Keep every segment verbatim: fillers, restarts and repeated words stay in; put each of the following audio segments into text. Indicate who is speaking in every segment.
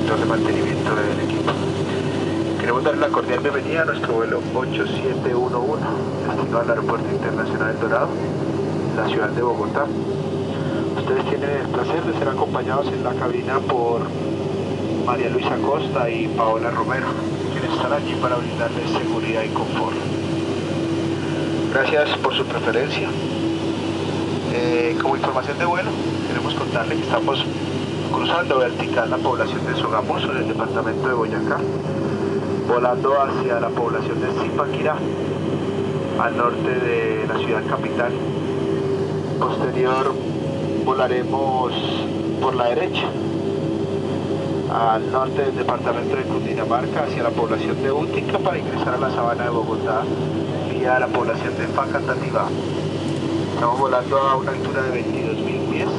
Speaker 1: control de mantenimiento del equipo. Queremos darle la cordial bienvenida a nuestro vuelo ocho siete uno uno, destino al Aeropuerto Internacional El Dorado, la ciudad de Bogotá. Ustedes tienen el placer de ser acompañados en la cabina por María Luisa Costa y Paola Romero, quienes están allí para brindarles seguridad y confort. Gracias por su preferencia. Eh, como información de vuelo, queremos contarle que estamos cruzando vertical la población de Sogamoso, en el departamento de Boyacá, volando hacia la población de Zipaquirá, al norte de la ciudad capital. Posterior, volaremos por la derecha, al norte del departamento de Cundinamarca, hacia la población de Útica, para ingresar a la sabana de Bogotá vía la población de Facatativá. Estamos volando a una altura de veintidós mil pies.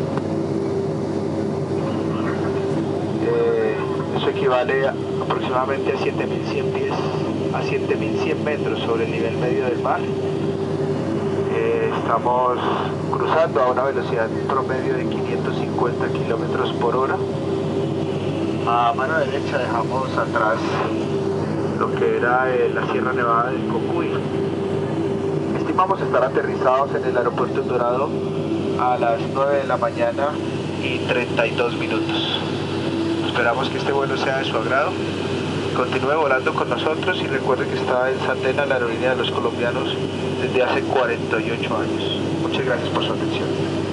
Speaker 1: Eh, eso equivale a aproximadamente a siete mil cien pies, a siete mil cien metros sobre el nivel medio del mar. Eh, estamos cruzando a una velocidad promedio de quinientos cincuenta kilómetros por hora. A mano derecha dejamos atrás lo que era eh, la Sierra Nevada del Cocuy. Estimamos estar aterrizados en el aeropuerto El Dorado a las nueve de la mañana y treinta y dos minutos. Esperamos que este vuelo sea de su agrado. Continúe volando con nosotros y recuerde que está en Satena, la aerolínea de los colombianos, desde hace cuarenta y ocho años. Muchas gracias por su atención.